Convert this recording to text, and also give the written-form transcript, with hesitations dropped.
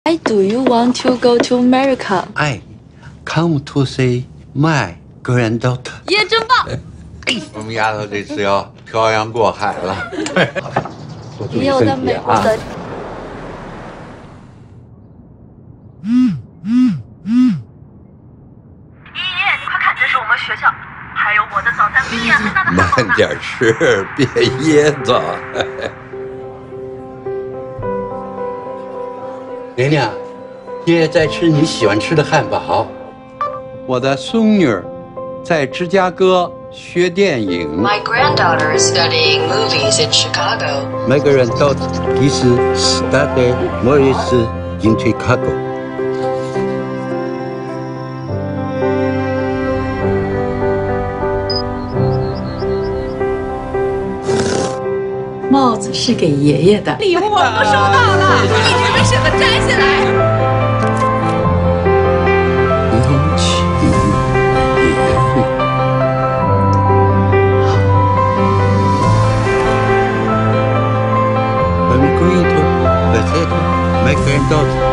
I do you want to go to America? I come to see my granddaughter. 爷真棒！ 我们丫头这次要漂洋过海了。 也有在美国的。 你快看，这是我们学校，还有我的早餐冰呀，很大的汉堡呢。 慢点吃，别噎着。 娘娘，爷爷在吃你喜欢吃的汉堡。我的孙女儿在芝加哥学电影。 My granddaughter is studying movies in Chicago. My granddaughter is studying movies in Chicago. 帽子是给爷爷的， 礼物我们都收到了，一直没舍得摘下来。 有情也会。I'm going to visit my granddaughter.